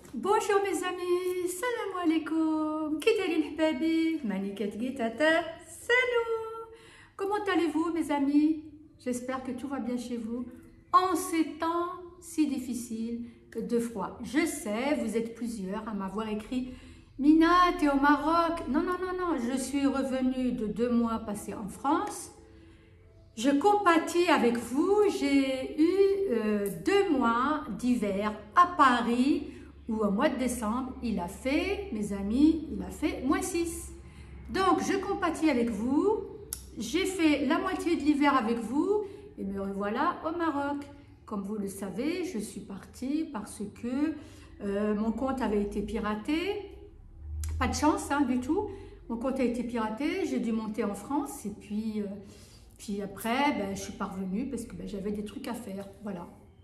Bonjour mes amis, salam alaikum, kidalin hbabi, manikat gitata, salut. Comment allez-vous mes amis? J'espère que tout va bien chez vous en ces temps si difficiles de froid. Je sais, vous êtes plusieurs à m'avoir écrit Mina, t'es au Maroc? Non, non, non, non, je suis revenue de 2 mois passés en France. Je compatis avec vous, j'ai eu 2 mois d'hiver à Paris où au mois de décembre, il a fait, mes amis, il a fait -6. Donc, je compatis avec vous, j'ai fait la moitié de l'hiver avec vous et me revoilà au Maroc. Comme vous le savez, je suis partie parce que mon compte avait été piraté. Pas de chance hein, du tout. Mon compte a été piraté, j'ai dû monter en France et puis après, je suis parvenue parce que j'avais des trucs à faire. Voilà.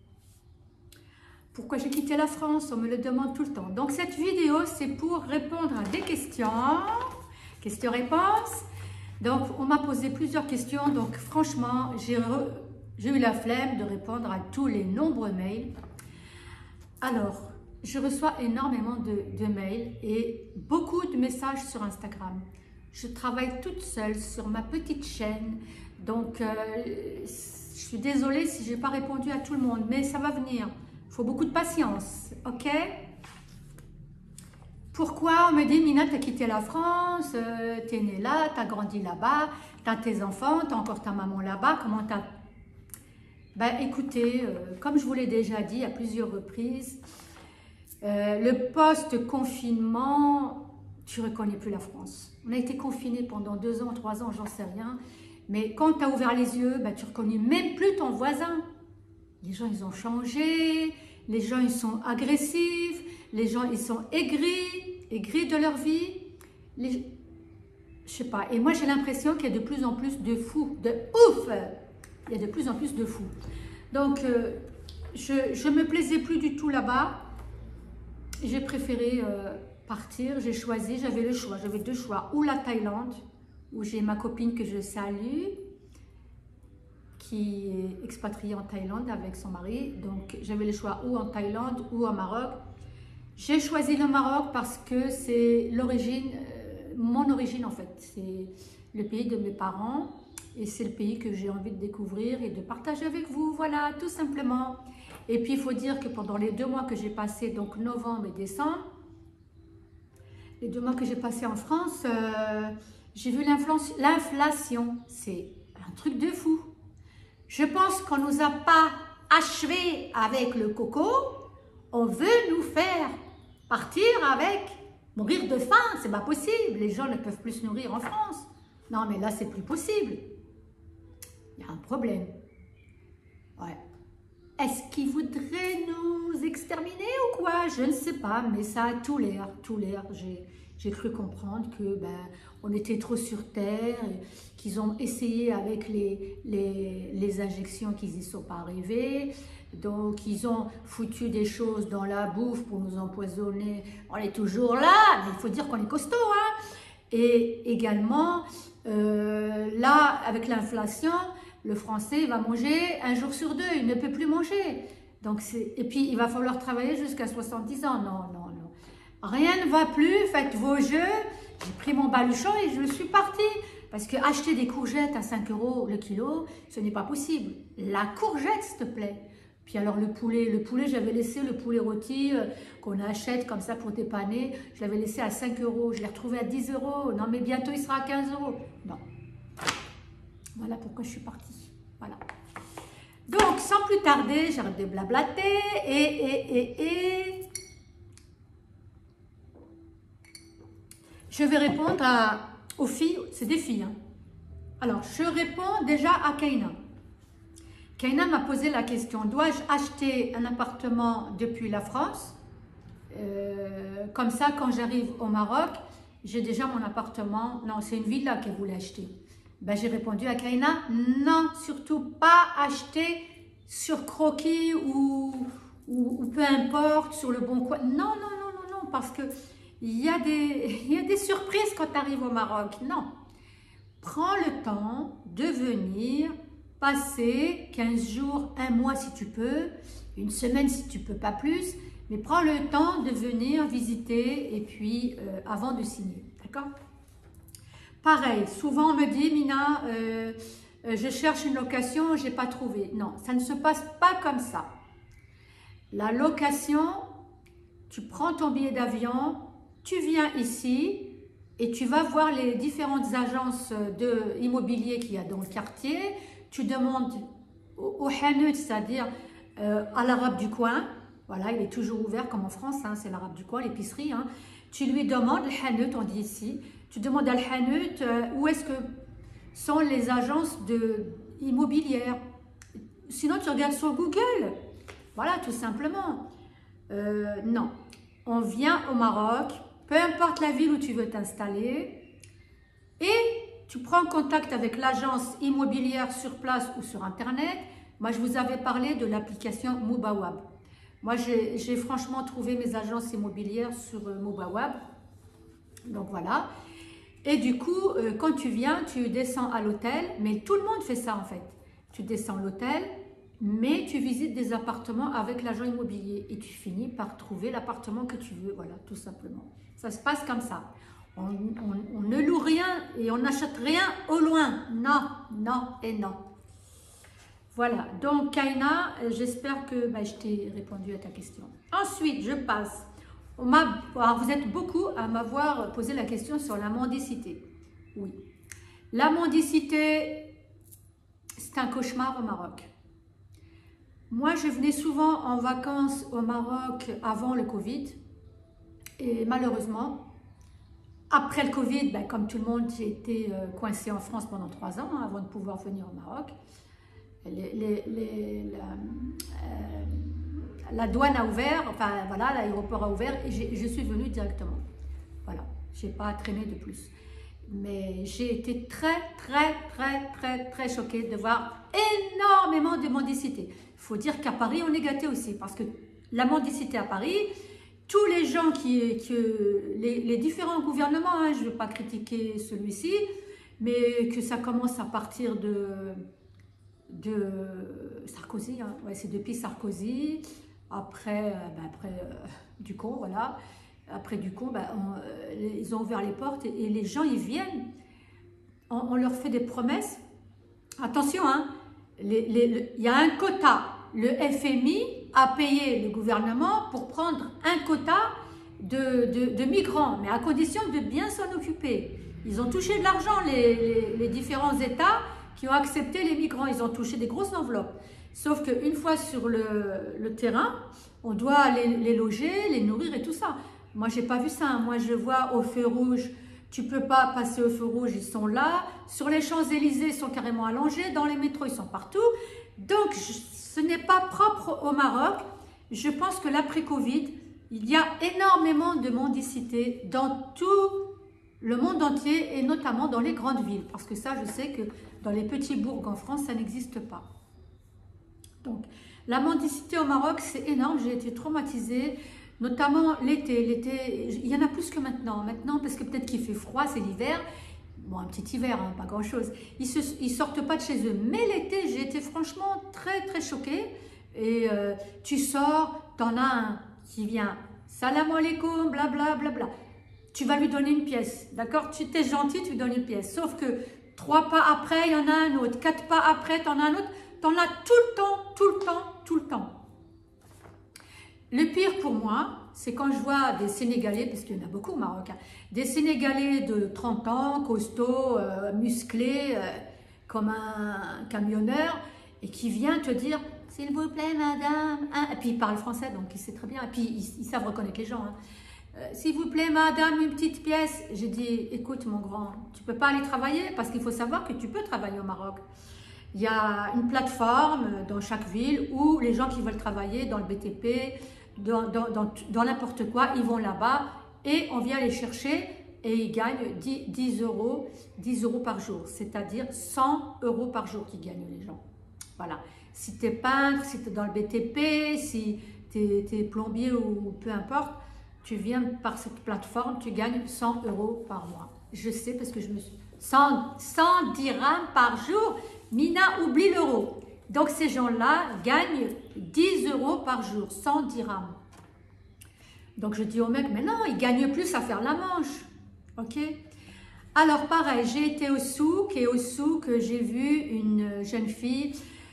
Pourquoi j'ai quitté la France? On me le demande tout le temps. Donc cette vidéo, c'est pour répondre à des questions. Questions-réponses. Donc on m'a posé plusieurs questions. Donc franchement, j'ai eu la flemme de répondre à tous les nombreux mails. Alors, je reçois énormément de mails et beaucoup de messages sur Instagram. Je travaille toute seule sur ma petite chaîne. Donc, je suis désolée si je n'ai pas répondu à tout le monde, mais ça va venir. Il faut beaucoup de patience, ok? Pourquoi on me dit, Mina, tu as quitté la France, tu es née là, tu as grandi là-bas, tu as tes enfants, tu as encore ta maman là-bas, comment tu as... écoutez, comme je vous l'ai déjà dit à plusieurs reprises, le post-confinement, tu ne reconnais plus la France. On a été confinés pendant 2 ans, 3 ans, j'en sais rien. Mais quand tu as ouvert les yeux, tu ne reconnais même plus ton voisin. Les gens, ils ont changé. Les gens, ils sont agressifs. Les gens, ils sont aigris de leur vie. Je sais pas. Et moi, j'ai l'impression qu'il y a de plus en plus de fous. De ouf! Il y a de plus en plus de fous. Donc, je ne me plaisais plus du tout là-bas. J'ai préféré partir. J'ai choisi, j'avais le choix. J'avais 2 choix. Ou la Thaïlande, où j'ai ma copine que je salue, qui est expatriée en Thaïlande avec son mari. Donc, j'avais le choix ou en Thaïlande ou au Maroc. J'ai choisi le Maroc parce que c'est l'origine, mon origine en fait. C'est le pays de mes parents et c'est le pays que j'ai envie de découvrir et de partager avec vous. Voilà, tout simplement. Et puis, il faut dire que pendant les 2 mois que j'ai passés, donc novembre et décembre, les 2 mois que j'ai passés en France, j'ai vu l'inflation. C'est un truc de fou. Je pense qu'on ne nous a pas achevé avec le coco. On veut nous faire partir avec, mourir de faim. C'est pas possible. Les gens ne peuvent plus se nourrir en France. Non, mais là, c'est plus possible. Il y a un problème. Ouais. Est-ce qu'ils voudraient nous exterminer ou quoi? Je ne sais pas, mais ça a tout l'air, tout l'air. J'ai cru comprendre que on était trop sur terre, qu'ils ont essayé avec les injections qu'ils n'y sont pas arrivés. Donc ils ont foutu des choses dans la bouffe pour nous empoisonner. On est toujours là, mais il faut dire qu'on est costaud, hein. Et également, là, avec l'inflation, le Français va manger 1 jour sur 2, il ne peut plus manger. Donc et puis, il va falloir travailler jusqu'à 70 ans. Non, non, non. Rien ne va plus, faites vos jeux. J'ai pris mon baluchon et je suis partie. Parce que acheter des courgettes à 5 € le kilo, ce n'est pas possible. La courgette, s'il te plaît. Puis alors le poulet, j'avais laissé le poulet rôti qu'on achète comme ça pour dépanner. Je l'avais laissé à 5 €. Je l'ai retrouvé à 10 €. Non, mais bientôt, il sera à 15 €. Non. Voilà pourquoi je suis partie. Voilà. Donc, sans plus tarder, j'arrête de blablater et je vais répondre aux filles. C'est des filles. Hein. Alors, je réponds déjà à Kaina. Kaina m'a posé la question, dois-je acheter un appartement depuis la France? Comme ça, quand j'arrive au Maroc, j'ai déjà mon appartement. Non, c'est une villa qu'elle voulait acheter. J'ai répondu à Kaina, non, surtout pas acheter sur Croquis ou peu importe, sur le Bon Coin. Non, non, non, non, non, parce que il y a des surprises quand tu arrives au Maroc. Non, prends le temps de venir passer 15 jours, 1 mois si tu peux, 1 semaine si tu peux pas plus, Mais prends le temps de venir visiter et puis avant de signer, d'accord? Pareil, souvent on me dit, Mina, je cherche une location, je n'ai pas trouvé. Non, ça ne se passe pas comme ça. La location, tu prends ton billet d'avion, tu viens ici et tu vas voir les différentes agences immobilier qu'il y a dans le quartier. Tu demandes au hanout, c'est-à-dire à l'arabe du coin. Voilà, il est toujours ouvert comme en France, hein, c'est l'arabe du coin, l'épicerie. Hein. Tu lui demandes, le hanout, on dit ici, tu demandes à le hanout où est-ce que sont les agences immobilières. Sinon, tu regardes sur Google. Voilà, tout simplement. Non, on vient au Maroc, peu importe la ville où tu veux t'installer, et tu prends contact avec l'agence immobilière sur place ou sur Internet. Moi, je vous avais parlé de l'application Mubawab. Moi, j'ai franchement trouvé mes agences immobilières sur Mubawab. Donc, voilà. Et du coup, quand tu viens, tu descends à l'hôtel. Mais tout le monde fait ça, en fait. Tu descends à l'hôtel, mais tu visites des appartements avec l'agent immobilier. Et tu finis par trouver l'appartement que tu veux. Voilà, tout simplement. Ça se passe comme ça. On ne loue rien et on n'achète rien au loin. Non, non et non. Voilà, donc Kaina, j'espère que je t'ai répondu à ta question. Ensuite, je passe. Alors, vous êtes beaucoup à m'avoir posé la question sur la mendicité. Oui. La mendicité, c'est un cauchemar au Maroc. Moi, je venais souvent en vacances au Maroc avant le Covid. Et malheureusement, après le Covid, comme tout le monde, j'ai été coincée en France pendant 3 ans avant de pouvoir venir au Maroc. La douane a ouvert, enfin voilà, l'aéroport a ouvert et je suis venue directement. Voilà, je n'ai pas traîné de plus. Mais j'ai été très choquée de voir énormément de mendicité. Il faut dire qu'à Paris, on est gâté aussi parce que la mendicité à Paris, tous les gens les différents gouvernements, hein, je ne veux pas critiquer celui-ci, mais que ça commence à partir de Sarkozy, hein. Ouais, c'est depuis Sarkozy, après Ducon, voilà. Après Ducon, ils ont ouvert les portes et les gens, ils viennent. On leur fait des promesses. Attention, hein, il y a un quota. Le FMI a payé le gouvernement pour prendre un quota de migrants, mais à condition de bien s'en occuper. Ils ont touché de l'argent, les différents États qui ont accepté les migrants. Ils ont touché des grosses enveloppes. Sauf qu'une fois sur le terrain, on doit les loger, les nourrir et tout ça. Moi, je n'ai pas vu ça. Hein. Moi, je vois au feu rouge, tu ne peux pas passer au feu rouge, ils sont là. Sur les Champs-Élysées, ils sont carrément allongés. Dans les métros, ils sont partout. Donc, ce n'est pas propre au Maroc. Je pense que l'après-Covid, il y a énormément de mendicité dans tout le monde entier et notamment dans les grandes villes. Parce que ça, je sais que dans les petits bourgs en France, ça n'existe pas. Donc, la mendicité au Maroc, c'est énorme. J'ai été traumatisée, notamment l'été. L'été, il y en a plus que maintenant. Maintenant, parce que peut-être qu'il fait froid, c'est l'hiver. Bon, un petit hiver, hein, pas grand-chose. Ils sortent pas de chez eux. Mais l'été, j'ai été franchement très choquée. Et tu sors, t'en as un qui vient. Salam alaikum, blablabla. Tu vas lui donner une pièce, d'accord? Tu t'es gentil, tu lui donnes une pièce. Sauf que 3 pas après, il y en a un autre. 4 pas après, t'en as un autre. T'en as tout le temps. Le pire pour moi, c'est quand je vois des Sénégalais, parce qu'il y en a beaucoup au Maroc, hein, des Sénégalais de 30 ans, costauds, musclés, comme un camionneur, et qui vient te dire « S'il vous plaît, madame hein », et puis il parle français, donc il sait très bien, et puis ils savent reconnaître les gens. Hein. S'il vous plaît, madame, une petite pièce. J'ai dit, écoute mon grand, tu ne peux pas aller travailler parce qu'il faut savoir que tu peux travailler au Maroc. Il y a une plateforme dans chaque ville où les gens qui veulent travailler dans le BTP, dans n'importe quoi, ils vont là-bas et on vient les chercher et ils gagnent 10 euros par jour, c'est-à-dire 100 euros par jour qu'ils gagnent les gens. Voilà. Si tu es peintre, si tu es dans le BTP, si tu es plombier ou peu importe, tu viens par cette plateforme, tu gagnes 100 euros par mois. Je sais parce que je me suis... 100 dirhams par jour. Mina, oublie l'euro. Donc ces gens-là gagnent 10 euros par jour, 100 dirhams. Donc je dis au mec, mais non, il gagne plus à faire la manche. Ok? Alors pareil, j'ai été au souk et au souk, j'ai vu une jeune fille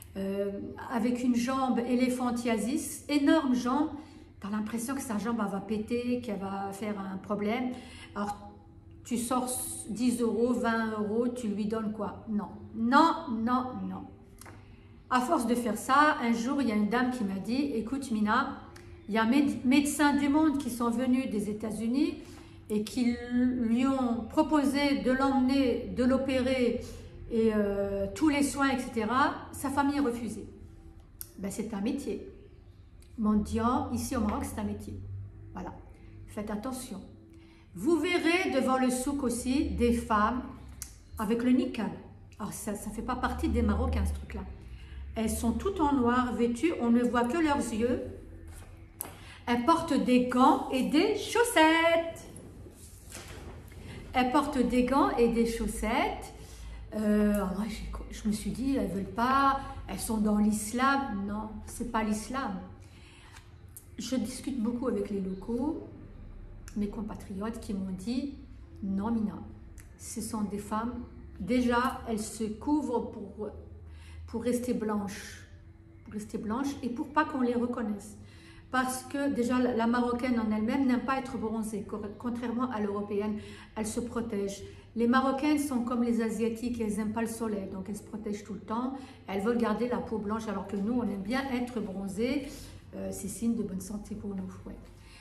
avec une jambe éléphantiasis, énorme jambe. Tu as l'impression que sa jambe elle va péter, qu'elle va faire un problème. Alors tu sors 10 euros, 20 euros, tu lui donnes quoi? Non, non, non, non. À force de faire ça, un jour, il y a une dame qui m'a dit, écoute Mina, il y a médecins du monde qui sont venus des États-Unis et qui lui ont proposé de l'emmener, de l'opérer et tous les soins, etc. Sa famille a refusé. Ben, c'est un métier. Mendiant, ici au Maroc, c'est un métier. Voilà. Faites attention. Vous verrez devant le souk aussi des femmes avec le niqab. Alors ça ne fait pas partie des Marocains ce truc-là. Elles sont toutes en noir, vêtues, on ne voit que leurs yeux. Elles portent des gants et des chaussettes. Elles portent des gants et des chaussettes. Je me suis dit, elles ne veulent pas, elles sont dans l'islam. Non, ce n'est pas l'islam. Je discute beaucoup avec les locaux, mes compatriotes qui m'ont dit, non Mina, ce sont des femmes, déjà elles se couvrent pour rester blanches, et pour pas qu'on les reconnaisse. Parce que déjà la Marocaine en elle-même n'aime pas être bronzée, contrairement à l'Européenne, elle se protège. Les Marocaines sont comme les Asiatiques, elles n'aiment pas le soleil, donc elles se protègent tout le temps, elles veulent garder la peau blanche, alors que nous on aime bien être bronzés, c'est signe de bonne santé pour nous. Ouais.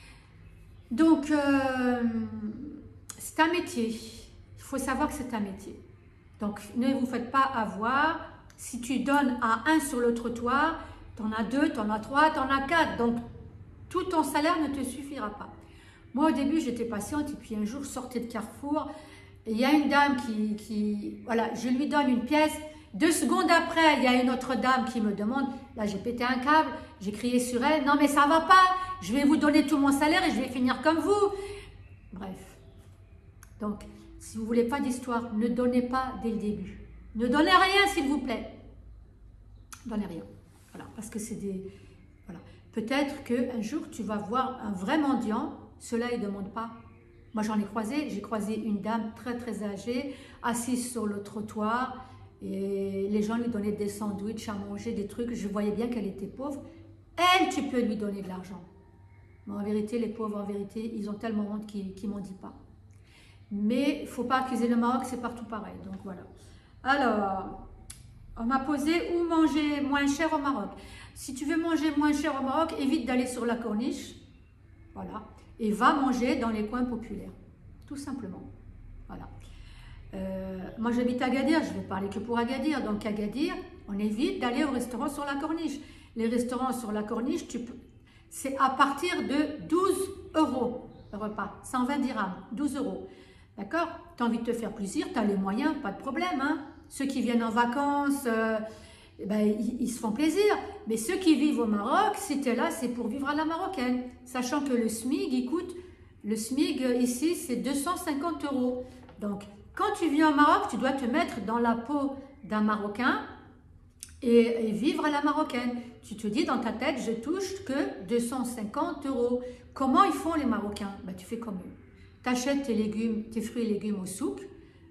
Donc c'est un métier, il faut savoir que c'est un métier. Donc ne vous faites pas avoir, si tu donnes à un sur le trottoir, tu en as 2, tu en as 3, tu en as 4, donc tout ton salaire ne te suffira pas. Moi, au début, j'étais patiente et puis un jour, je sortais de Carrefour et il y a une dame voilà, je lui donne une pièce. 2 secondes après, il y a une autre dame qui me demande, là, j'ai pété un câble, j'ai crié sur elle, non mais ça va pas, je vais vous donner tout mon salaire et je vais finir comme vous. Bref. Donc, si vous voulez pas d'histoire, ne donnez pas dès le début. Ne donnez rien, s'il vous plaît. Donnez rien. Voilà, parce que c'est des... Voilà. Peut-être qu'un jour, tu vas voir un vrai mendiant, ceux-là, ils ne demandent pas. Moi, j'en ai croisé, j'ai croisé une dame très, très âgée, assise sur le trottoir, et les gens lui donnaient des sandwichs à manger, des trucs. Je voyais bien qu'elle était pauvre. Elle, tu peux lui donner de l'argent. Mais en vérité, les pauvres, en vérité, ils ont tellement honte qu'ils ne m'en disent pas. Mais il ne faut pas accuser le Maroc, c'est partout pareil. Donc, voilà. Alors... On m'a posé où manger moins cher au Maroc. Si tu veux manger moins cher au Maroc, évite d'aller sur la corniche. Voilà. Et va manger dans les coins populaires. Tout simplement. Voilà. Moi, j'habite à Agadir. Je ne vais parler que pour Agadir. Donc, Agadir, on évite d'aller au restaurant sur la corniche. Les restaurants sur la corniche, c'est à partir de 12 euros le repas. 120 dirhams. 12 euros. D'accord? Tu as envie de te faire plaisir, tu as les moyens, pas de problème, hein. Ceux qui viennent en vacances, ils se font plaisir. Mais ceux qui vivent au Maroc, si tu es là, c'est pour vivre à la marocaine. Sachant que le SMIG, écoute, le SMIG ici, c'est 250 euros. Donc, quand tu viens au Maroc, tu dois te mettre dans la peau d'un Marocain et vivre à la marocaine. Tu te dis dans ta tête, je touche que 250 euros. Comment ils font les Marocains? Ben, tu fais comme eux. Tu achètes tes légumes, tes fruits et légumes au souk.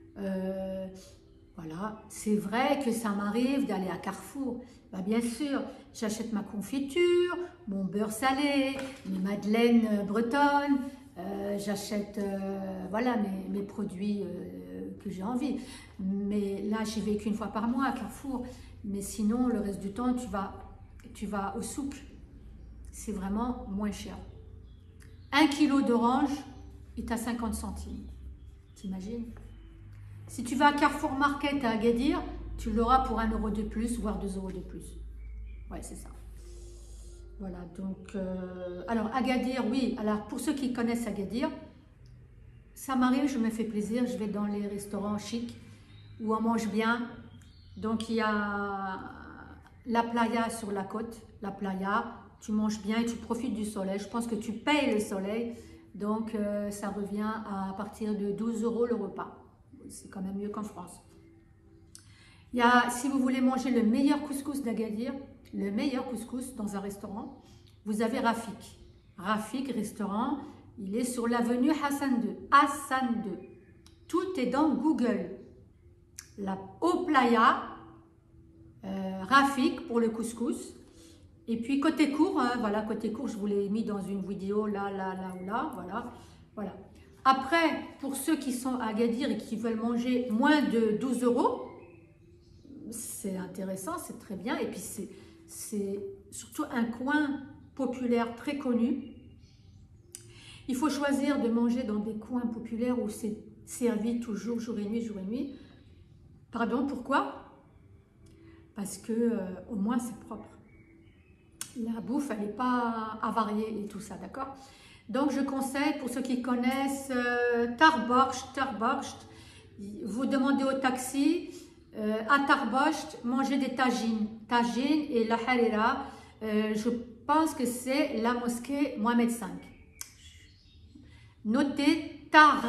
Voilà, c'est vrai que ça m'arrive d'aller à Carrefour. Bah, bien sûr, j'achète ma confiture, mon beurre salé, mes madeleines bretonnes, j'achète voilà, mes produits que j'ai envie. Mais là, j'y vais qu'une fois par mois à Carrefour. Mais sinon, le reste du temps, tu vas au souk. C'est vraiment moins cher. 1 kilo d'orange est à 50 centimes. T'imagines? Si tu vas à Carrefour Market à Agadir, tu l'auras pour 1 euro de plus, voire 2 euros de plus. Ouais, c'est ça. Voilà, donc... alors, Agadir, oui. Alors, pour ceux qui connaissent Agadir, ça m'arrive, je me fais plaisir. Je vais dans les restaurants chics où on mange bien. Donc, il y a la playa sur la côte. La playa, tu manges bien et tu profites du soleil. Je pense que tu payes le soleil. Donc, ça revient à partir de 12 euros le repas. C'est quand même mieux qu'en France. Il y a, si vous voulez manger le meilleur couscous d'Agadir, le meilleur couscous dans un restaurant, vous avez Rafik. Rafik Restaurant. Il est sur l'avenue Hassan II. Hassan II. Tout est dans Google. Au Playa, Rafik pour le couscous. Et puis côté court, hein, voilà, côté court, je vous l'ai mis dans une vidéo là ou là, voilà. Après, pour ceux qui sont à Agadir et qui veulent manger moins de 12 €, c'est intéressant, c'est très bien. Et puis c'est surtout un coin populaire très connu. Il faut choisir de manger dans des coins populaires où c'est servi toujours, jour et nuit, jour et nuit. Pardon, pourquoi? Parce que au moins c'est propre. La bouffe, elle n'est pas avariée et tout ça, d'accord? Donc je conseille, pour ceux qui connaissent, Tarborscht, vous demandez au taxi, à Tarborscht, manger des tagines et la harira. Je pense que c'est la mosquée Mohamed V. Notez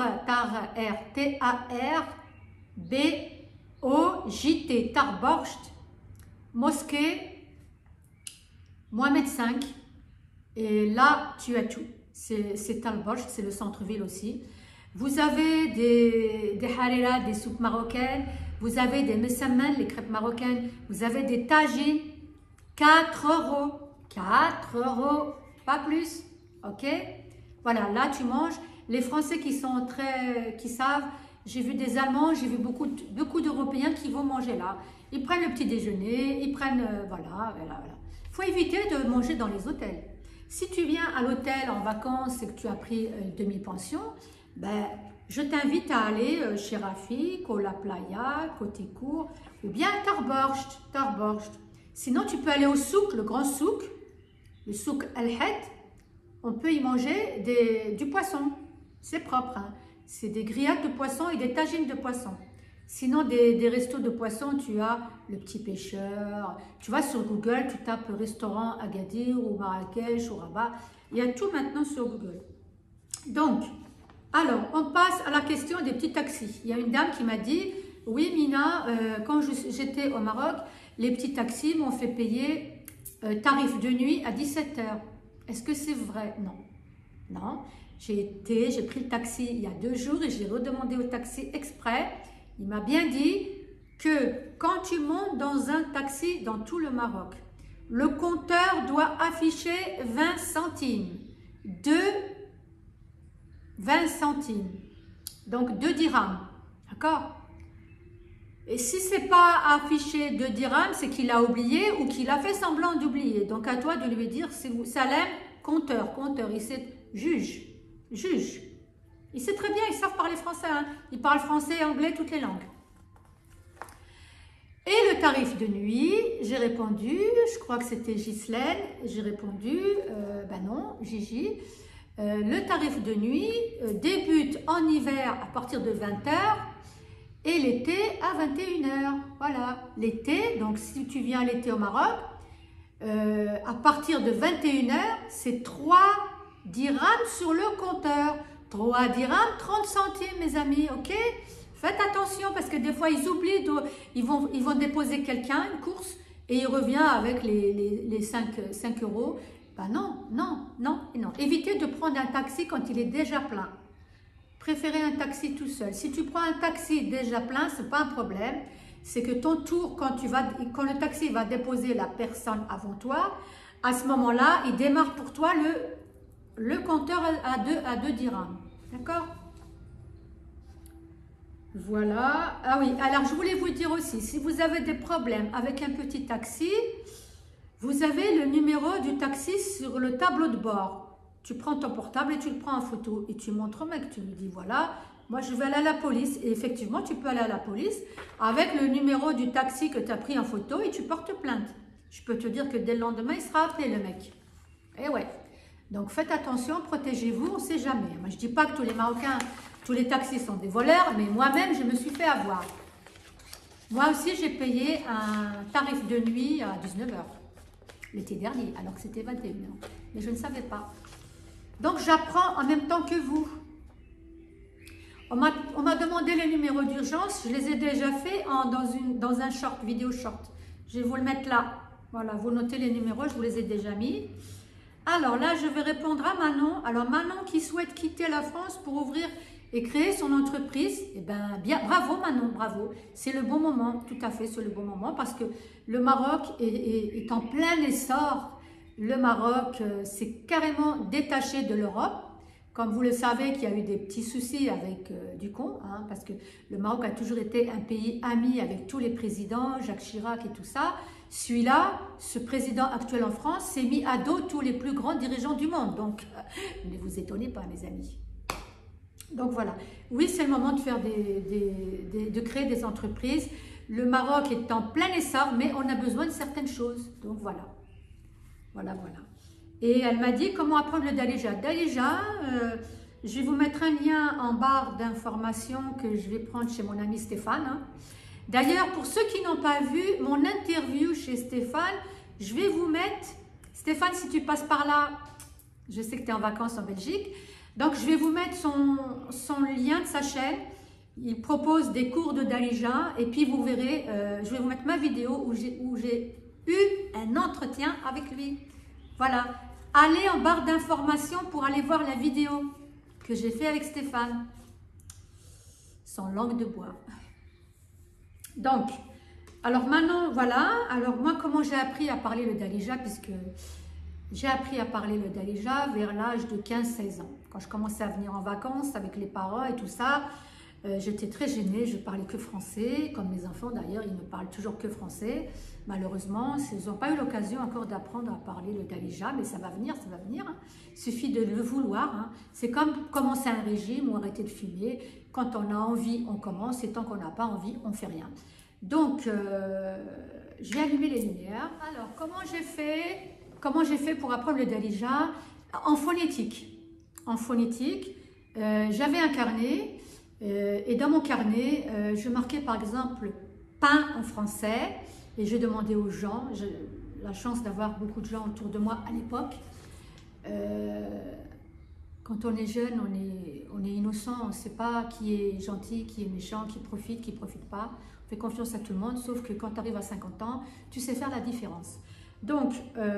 T-A-R-B-O-J-T, Tarborscht, mosquée Mohamed V. Et là, tu as tout. C'est Tarborscht, c'est le centre-ville aussi. Vous avez des harira, des soupes marocaines. Vous avez des messammen, les crêpes marocaines. Vous avez des tagines. 4 €. 4 €, pas plus. Ok? Voilà, là tu manges. Les Français qui savent, j'ai vu des Allemands, j'ai vu beaucoup d'Européens qui vont manger là. Ils prennent le petit déjeuner, ils prennent, voilà. Il faut éviter de manger dans les hôtels. Si tu viens à l'hôtel en vacances et que tu as pris une demi-pension, ben, je t'invite à aller chez Rafik, au La Playa, côté court, ou bien à Tarborscht. Sinon, tu peux aller au souk, le grand souk, le souk Al-Het. On peut y manger du poisson. C'est propre, hein. C'est des grillades de poisson et des tagines de poisson. Sinon, des restos de poisson, tu as le petit pêcheur. Tu vas sur Google, tu tapes restaurant Agadir ou Marrakech ou Rabat. Il y a tout maintenant sur Google. Donc, alors, on passe à la question des petits taxis. Il y a une dame qui m'a dit, oui Mina, quand j'étais au Maroc, les petits taxis m'ont fait payer tarif de nuit à 17 h. Est-ce que c'est vrai? Non. Non. J'ai pris le taxi il y a 2 jours et j'ai redemandé au taxi exprès. Il m'a bien dit que quand tu montes dans un taxi dans tout le Maroc, le compteur doit afficher 20 centimes. 20 centimes. Donc 2 dirhams. D'accord? Et si ce n'est pas affiché 2 dirhams, c'est qu'il a oublié ou qu'il a fait semblant d'oublier. Donc à toi de lui dire, Salem, compteur. Il sait, juge. Il sait très bien, ils savent parler français. Hein. Ils parlent français, anglais, toutes les langues. Et le tarif de nuit, j'ai répondu, je crois que c'était Ghislaine, j'ai répondu, ben non, Gigi. Le tarif de nuit débute en hiver à partir de 20 h et l'été à 21 h. Voilà, l'été, donc si tu viens l'été au Maroc, à partir de 21 h, c'est 3 dirhams sur le compteur. 3 dirhams, 30 centimes, mes amis, ok? Faites attention parce que des fois, ils oublient, ils vont déposer quelqu'un, une course, et il revient avec les 5 €. Ben non. Évitez de prendre un taxi quand il est déjà plein. Préférez un taxi tout seul. Si tu prends un taxi déjà plein, ce n'est pas un problème. C'est que ton tour, quand le taxi va déposer la personne avant toi, à ce moment-là, il démarre pour toi le compteur à 2 dirhams. D'accord? Voilà. Ah oui, alors je voulais vous dire aussi, si vous avez des problèmes avec un petit taxi, vous avez le numéro du taxi sur le tableau de bord. Tu prends ton portable et tu le prends en photo et tu montres au mec, tu lui dis voilà, moi je vais aller à la police. Et effectivement, tu peux aller à la police avec le numéro du taxi que tu as pris en photo et tu portes plainte. Je peux te dire que dès le lendemain, il sera appelé le mec. Et ouais. Donc faites attention, protégez-vous, on ne sait jamais. Moi je ne dis pas que tous les Marocains, tous les taxis sont des voleurs, mais moi-même je me suis fait avoir. Moi aussi j'ai payé un tarif de nuit à 19 h l'été dernier, alors que c'était 21 h. Mais je ne savais pas. Donc j'apprends en même temps que vous. On m'a demandé les numéros d'urgence, je les ai déjà fait dans un vidéo short. Je vais vous le mettre là. Voilà, vous notez les numéros, je vous les ai déjà mis. Alors là, je vais répondre à Manon. Alors Manon qui souhaite quitter la France pour ouvrir et créer son entreprise, eh ben, bien, bravo Manon, bravo. C'est le bon moment, tout à fait, c'est le bon moment parce que le Maroc est en plein essor. Le Maroc s'est carrément détaché de l'Europe. Comme vous le savez, qu'il y a eu des petits soucis avec Ducon, hein, parce que le Maroc a toujours été un pays ami avec tous les présidents, Jacques Chirac et tout ça. Celui-là, ce président actuel en France, s'est mis à dos tous les plus grands dirigeants du monde. Donc, ne vous étonnez pas, mes amis. Donc voilà, oui, c'est le moment de faire de créer des entreprises. Le Maroc est en plein essor, mais on a besoin de certaines choses. Donc voilà, voilà. Et elle m'a dit comment apprendre le Dalija. Dalija, je vais vous mettre un lien en barre d'informations que je vais prendre chez mon ami Stéphane. Hein. D'ailleurs, pour ceux qui n'ont pas vu mon interview chez Stéphane, je vais vous mettre, Stéphane, si tu passes par là, je sais que tu es en vacances en Belgique, donc je vais vous mettre son lien de sa chaîne. Il propose des cours de Dalija et puis vous verrez, je vais vous mettre ma vidéo où j'ai eu un entretien avec lui. Voilà, allez en barre d'informations pour aller voir la vidéo que j'ai fait avec Stéphane. Sans langue de bois. Donc, alors maintenant, voilà. Alors moi, comment j'ai appris à parler le Dalija, puisque j'ai appris à parler le Dalija vers l'âge de 15-16 ans. Quand je commençais à venir en vacances avec les parents et tout ça, j'étais très gênée, je parlais que français, comme mes enfants d'ailleurs, ils ne parlent toujours que français. Malheureusement, ils n'ont pas eu l'occasion encore d'apprendre à parler le Dalija, mais ça va venir, ça va venir. Il suffit de le vouloir. Hein. C'est comme commencer un régime ou arrêter de fumer. Quand on a envie, on commence, et tant qu'on n'a pas envie, on ne fait rien. Donc, j'ai allumé les lumières. Alors, comment j'ai fait pour apprendre le Dalija? En phonétique. En phonétique, j'avais un carnet. Et dans mon carnet, je marquais par exemple pain en français et je demandais aux gens, j'ai la chance d'avoir beaucoup de gens autour de moi à l'époque. Quand on est jeune, on est innocent, on ne sait pas qui est gentil, qui est méchant, qui profite pas. On fait confiance à tout le monde, sauf que quand tu arrives à 50 ans, tu sais faire la différence. Donc,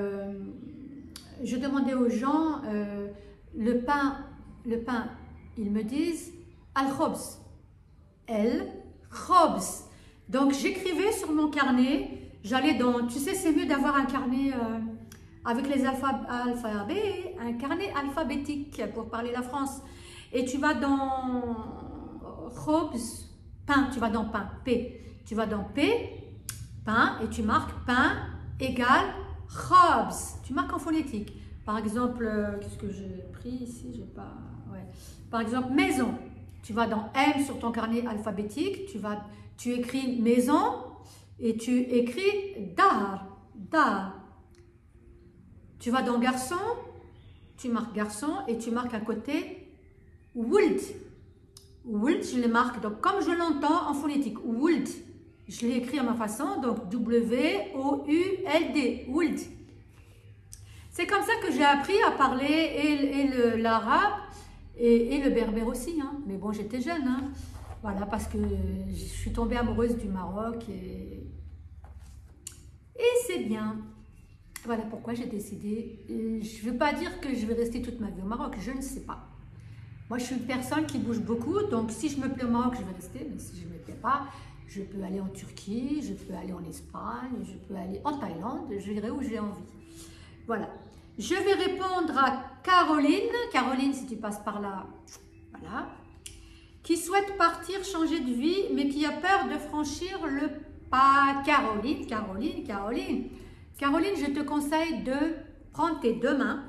je demandais aux gens, le pain, ils me disent Al-Khobz. El-Khobz. Donc, j'écrivais sur mon carnet, j'allais dans... Tu sais, c'est mieux d'avoir un carnet avec les alphabets, un carnet alphabétique pour parler la France. Et tu vas dans Khobz, pain, tu vas dans pain, P. Tu vas dans P, pain, et tu marques pain égale Khobz. Tu marques en phonétique. Par exemple, qu'est-ce que j'ai pris ici? J'ai pas... Ouais. Par exemple, maison. Tu vas dans M sur ton carnet alphabétique, tu écris maison et tu écris dar, dar. Tu vas dans garçon, tu marques garçon et tu marques à côté wuld. Wuld, je le marque donc comme je l'entends en phonétique. Wuld, je l'ai écrit à ma façon, donc W-O-U-L-D, wuld. C'est comme ça que j'ai appris à parler et l'arabe. Et le berbère aussi, hein. Mais bon, j'étais jeune, hein. Voilà, parce que je suis tombée amoureuse du Maroc et c'est bien. Voilà pourquoi j'ai décidé. Je ne veux pas dire que je vais rester toute ma vie au Maroc, je ne sais pas. Moi, je suis une personne qui bouge beaucoup, donc si je me plais au Maroc, je vais rester, mais si je ne me plais pas, je peux aller en Turquie, je peux aller en Espagne, je peux aller en Thaïlande, j'irai où j'ai envie. Voilà. Je vais répondre à Caroline. Caroline, si tu passes par là, voilà. Qui souhaite partir, changer de vie, mais qui a peur de franchir le pas. Caroline, je te conseille de prendre tes deux mains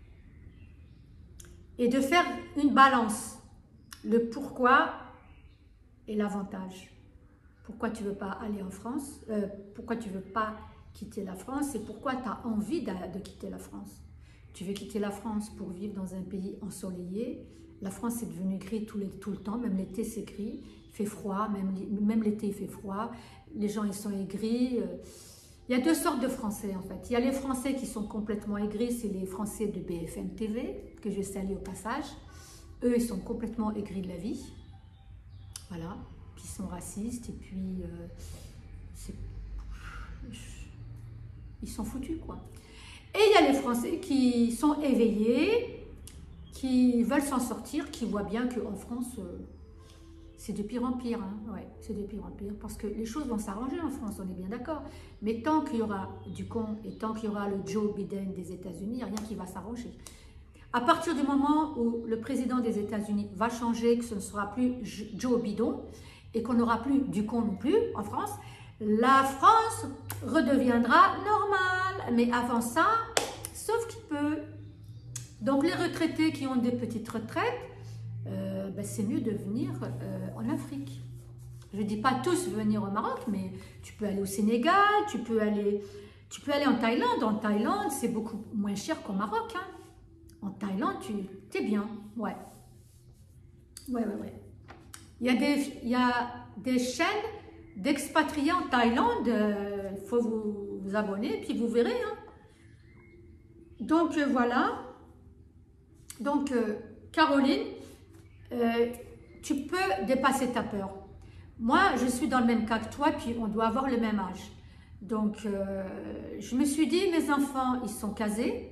et de faire une balance. Le pourquoi et l'avantage. Pourquoi tu ne veux pas aller en France? Pourquoi tu ne veux pas quitter la France et pourquoi tu as envie de quitter la France. Tu veux quitter la France pour vivre dans un pays ensoleillé. La France est devenue gris tout le temps, même l'été c'est gris, il fait froid, même l'été il fait froid, les gens ils sont aigris. Il y a deux sortes de Français en fait. Il y a les Français qui sont complètement aigris, c'est les Français de BFM TV, que je salue au passage. Eux ils sont complètement aigris de la vie, voilà, puis ils sont racistes et puis ils sont foutus quoi. Et il y a les Français qui sont éveillés, qui veulent s'en sortir, qui voient bien qu'en France, c'est de pire en pire. Hein. Ouais, c'est de pire en pire, parce que les choses vont s'arranger en France, on est bien d'accord. Mais tant qu'il y aura du con et tant qu'il y aura le Joe Biden des États-Unis, rien qui va s'arranger. À partir du moment où le président des États-Unis va changer, que ce ne sera plus Joe Biden et qu'on n'aura plus du con non plus en France, la France redeviendra normale. Mais avant ça, sauf qu'il peut. Donc les retraités qui ont des petites retraites, ben c'est mieux de venir en Afrique. Je ne dis pas tous venir au Maroc, mais tu peux aller au Sénégal, tu peux aller en Thaïlande. En Thaïlande, c'est beaucoup moins cher qu'au Maroc. Hein. En Thaïlande, tu es bien. Ouais. Ouais. Il y a des chaînes d'expatriés en Thaïlande. Il faut vous abonner, puis vous verrez. Hein. Donc, voilà. Donc, Caroline, tu peux dépasser ta peur. Moi, je suis dans le même cas que toi, puis on doit avoir le même âge. Donc, je me suis dit, mes enfants, ils sont casés.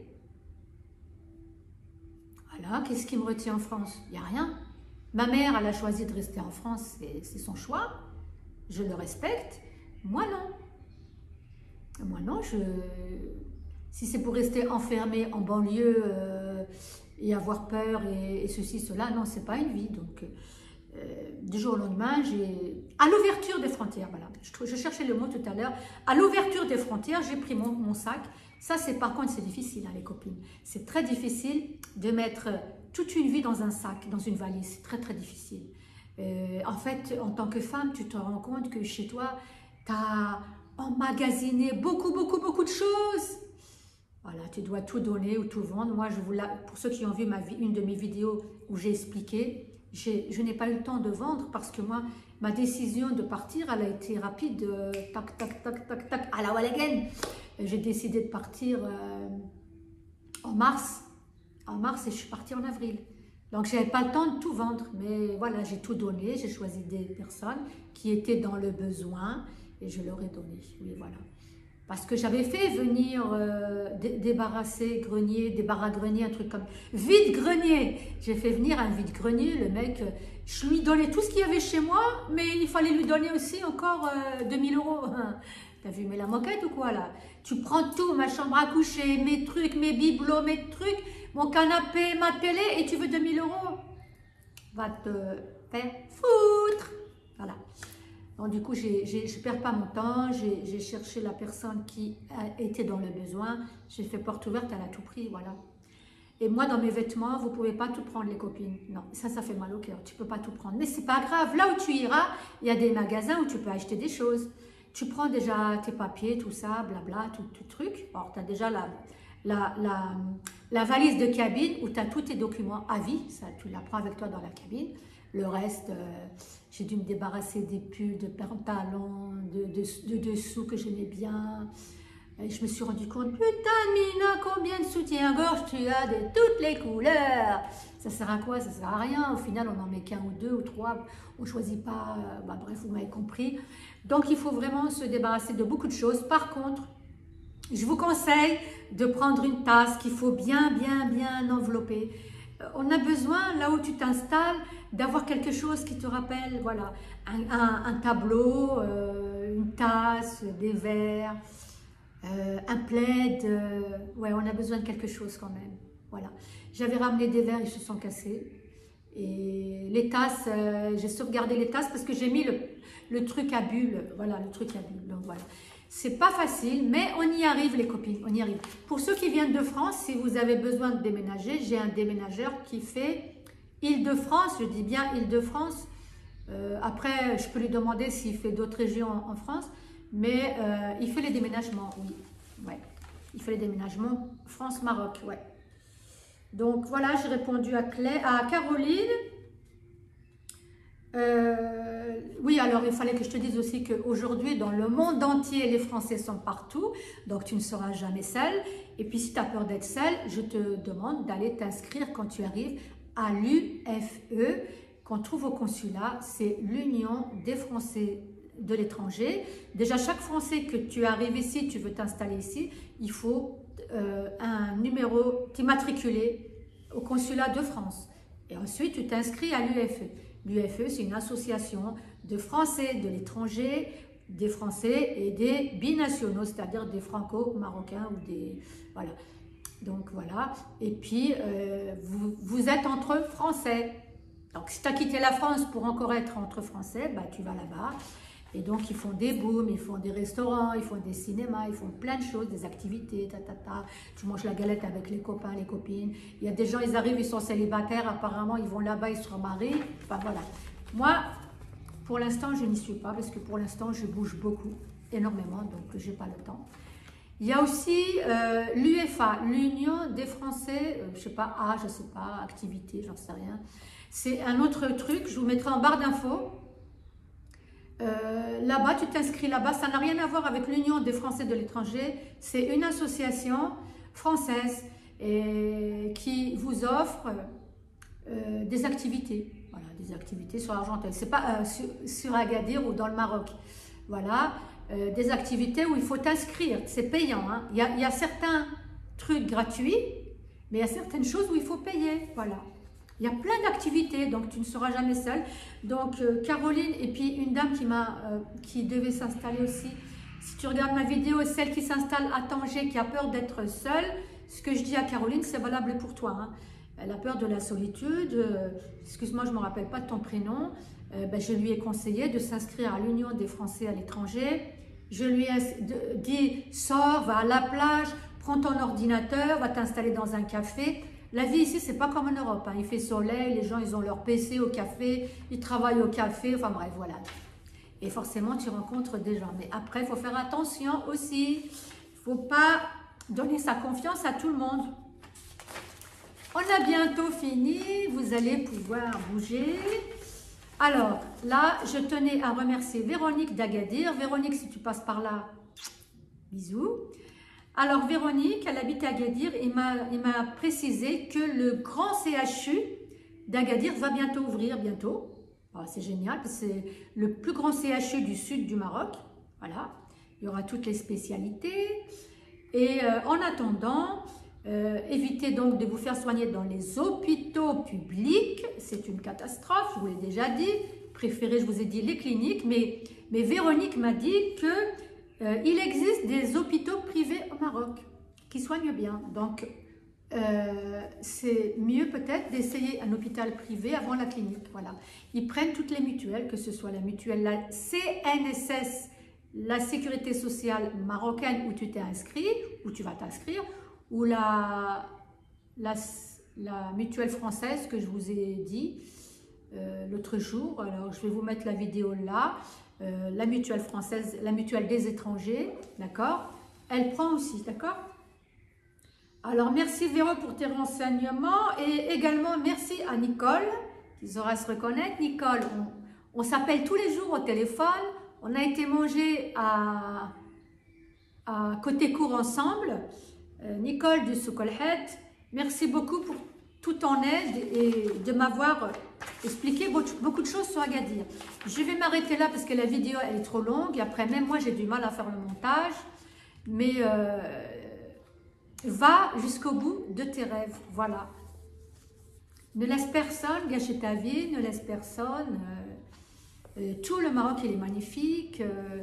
Voilà, qu'est-ce qui me retient en France? Il n'y a rien. Ma mère, elle a choisi de rester en France, c'est son choix. Je le respecte. Moi, non. Moi, non, si c'est pour rester enfermée en banlieue et avoir peur et ceci, cela, non, c'est pas une vie. Donc, du jour au lendemain, à l'ouverture des frontières, voilà, je cherchais le mot tout à l'heure, à l'ouverture des frontières, j'ai pris mon sac. Ça, par contre, c'est difficile, hein, les copines. C'est très difficile de mettre toute une vie dans un sac, dans une valise. C'est très, très difficile. En fait, en tant que femme, tu te rends compte que chez toi, tu as emmagasiné beaucoup de choses. Voilà, tu dois tout donner ou tout vendre. Moi, pour ceux qui ont vu une de mes vidéos où j'ai expliqué, je n'ai pas eu le temps de vendre parce que moi, ma décision de partir, elle a été rapide, tac, à la wall again. J'ai décidé de partir en mars et je suis partie en avril. Donc, je n'avais pas le temps de tout vendre, mais voilà, j'ai tout donné, j'ai choisi des personnes qui étaient dans le besoin et je leur ai donné, oui, voilà. Parce que j'avais fait venir débarrasser grenier, débarras-grenier, un truc comme vide-grenier. J'ai fait venir un vide-grenier, le mec, je lui donnais tout ce qu'il y avait chez moi, mais il fallait lui donner aussi encore 2000 €. T'as vu, mais la moquette ou quoi là? Tu prends tout, ma chambre à coucher, mes trucs, mes bibelots, mes trucs, mon canapé, ma télé, et tu veux 2000 €? Va te faire foutre. Voilà. Donc du coup, je ne perds pas mon temps, j'ai cherché la personne qui était dans le besoin, j'ai fait porte ouverte, elle a tout pris, voilà. Et moi, dans mes vêtements, vous ne pouvez pas tout prendre, les copines. Non, ça fait mal au cœur, tu ne peux pas tout prendre. Mais ce n'est pas grave, là où tu iras, il y a des magasins où tu peux acheter des choses. Tu prends déjà tes papiers, tout ça, blabla, tout truc. Alors, tu as déjà la valise de cabine où tu as tous tes documents à vie, ça, tu la prends avec toi dans la cabine. Le reste, j'ai dû me débarrasser des pulls, de pantalons, de dessous que j'aimais bien. Et je me suis rendu compte, putain Mina, combien de soutiens-gorge tu as de toutes les couleurs? Ça sert à quoi? Ça sert à rien. Au final, on n'en met qu'un ou deux ou trois. On ne choisit pas. Bref, vous m'avez compris. Donc, il faut vraiment se débarrasser de beaucoup de choses. Par contre, je vous conseille de prendre une tasse qu'il faut bien envelopper. On a besoin, là où tu t'installes, d'avoir quelque chose qui te rappelle, voilà, un tableau, une tasse, des verres, un plaid. Ouais, on a besoin de quelque chose quand même. Voilà. J'avais ramené des verres, ils se sont cassés. Et les tasses, j'ai sauvegardé les tasses parce que j'ai mis le truc à bulles. Voilà, le truc à bulles. Donc voilà. C'est pas facile, mais on y arrive, les copines, on y arrive. Pour ceux qui viennent de France, si vous avez besoin de déménager, j'ai un déménageur qui fait Île-de-France, je dis bien Île-de-France. Après, je peux lui demander s'il fait d'autres régions en France, mais il fait les déménagements, oui. Ouais. Il fait les déménagements France-Maroc, ouais. Donc voilà, j'ai répondu à Caroline. Oui, alors il fallait que je te dise aussi qu'aujourd'hui, dans le monde entier, les Français sont partout, donc tu ne seras jamais seule. Et puis si tu as peur d'être seule, je te demande d'aller t'inscrire quand tu arrives à l'UFE, qu'on trouve au consulat, c'est l'Union des Français de l'étranger. Déjà, chaque Français que tu arrives ici, tu veux t'installer ici, il faut un numéro, t'immatriculer au consulat de France. Et ensuite, tu t'inscris à l'UFE. L'UFE, c'est une association de Français de l'étranger, des Français et des binationaux, c'est-à-dire des Franco-Marocains ou des... Voilà. Donc voilà. Et puis, vous êtes entre Français. Donc, si tu as quitté la France pour encore être entre Français, bah, tu vas là-bas. Et donc, ils font des booms, ils font des restaurants, ils font des cinémas, ils font plein de choses, des activités, Tu manges la galette avec les copains, les copines. Il y a des gens, ils arrivent, ils sont célibataires, apparemment, ils vont là-bas, ils se remarient. Enfin, voilà. Moi, pour l'instant, je n'y suis pas, parce que pour l'instant, je bouge beaucoup, énormément, donc je n'ai pas le temps. Il y a aussi l'UFA, l'Union des Français, je ne sais pas, je ne sais pas, activité, j'en sais rien. C'est un autre truc, je vous mettrai en barre d'infos. Là-bas, tu t'inscris là-bas, ça n'a rien à voir avec l'Union des Français de l'étranger, c'est une association française qui vous offre des activités, voilà, des activités sur Argenteuil, c'est pas sur Agadir ou dans le Maroc, voilà, des activités où il faut t'inscrire, c'est payant, hein. Il y a certains trucs gratuits, mais il y a certaines choses où il faut payer, voilà. Il y a plein d'activités, donc tu ne seras jamais seule. Donc Caroline et puis une dame qui devait s'installer aussi. Si tu regardes ma vidéo, celle qui s'installe à Tanger, qui a peur d'être seule, ce que je dis à Caroline, c'est valable pour toi, hein. Elle a peur de la solitude. Excuse-moi, je ne me rappelle pas de ton prénom. Je lui ai conseillé de s'inscrire à l'Union des Français à l'étranger. Je lui ai dit, sors, va à la plage, prends ton ordinateur, va t'installer dans un café. La vie ici, c'est pas comme en Europe, hein. Il fait soleil, les gens, ils ont leur PC au café, ils travaillent au café, enfin bref, voilà. Et forcément, tu rencontres des gens. Mais après, il faut faire attention aussi. Il ne faut pas donner sa confiance à tout le monde. On a bientôt fini, vous allez pouvoir bouger. Alors, là, je tenais à remercier Véronique d'Agadir. Véronique, si tu passes par là, bisous. Alors Véronique, elle habite à Agadir, il m'a précisé que le grand CHU d'Agadir va bientôt ouvrir, bientôt. Oh, c'est génial, c'est le plus grand CHU du sud du Maroc. Voilà, il y aura toutes les spécialités. Et en attendant, évitez donc de vous faire soigner dans les hôpitaux publics. C'est une catastrophe, je vous l'ai déjà dit. Préférez, je vous ai dit, les cliniques. Mais Véronique m'a dit que il existe des hôpitaux privés au Maroc qui soignent bien. Donc, c'est mieux peut-être d'essayer un hôpital privé avant la clinique. Voilà. Ils prennent toutes les mutuelles, que ce soit la mutuelle, la CNSS, la sécurité sociale marocaine où tu t'es inscrit, où tu vas t'inscrire, ou la mutuelle française que je vous ai dit l'autre jour. Alors, je vais vous mettre la vidéo là. La mutuelle française, la mutuelle des étrangers, d'accord? Elle prend aussi, d'accord? Alors, merci Véro pour tes renseignements et également merci à Nicole, qui saura se reconnaître. Nicole, on s'appelle tous les jours au téléphone, on a été manger à Côté Court ensemble. Nicole du Soukolhet, merci beaucoup pour toute ton aide et de m'avoir expliqué beaucoup de choses sur Agadir. Je vais m'arrêter là parce que la vidéo elle est trop longue et après même moi j'ai du mal à faire le montage. Mais va jusqu'au bout de tes rêves, voilà. Ne laisse personne gâcher ta vie, ne laisse personne. Tout le Maroc il est magnifique.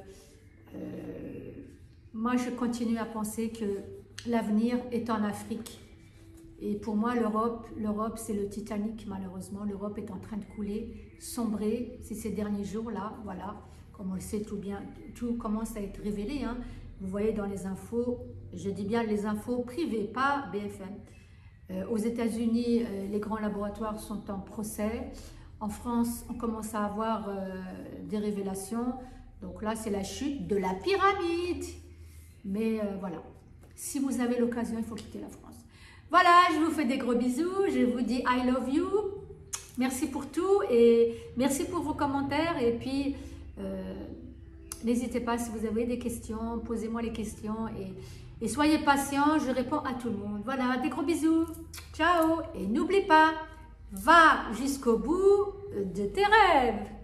Moi je continue à penser que l'avenir est en Afrique. Et pour moi, l'Europe, c'est le Titanic, malheureusement. L'Europe est en train de couler, sombrer ces derniers jours-là. Voilà, comme on le sait tout bien, tout commence à être révélé, hein. Vous voyez dans les infos, je dis bien les infos privées, pas BFM. Aux États-Unis, les grands laboratoires sont en procès. En France, on commence à avoir des révélations. Donc là, c'est la chute de la pyramide. Mais voilà, si vous avez l'occasion, il faut quitter la France. Voilà, je vous fais des gros bisous, je vous dis I love you, merci pour tout et merci pour vos commentaires et puis n'hésitez pas si vous avez des questions, posez-moi les questions et soyez patients, je réponds à tout le monde. Voilà, des gros bisous, ciao et n'oublie pas, va jusqu'au bout de tes rêves.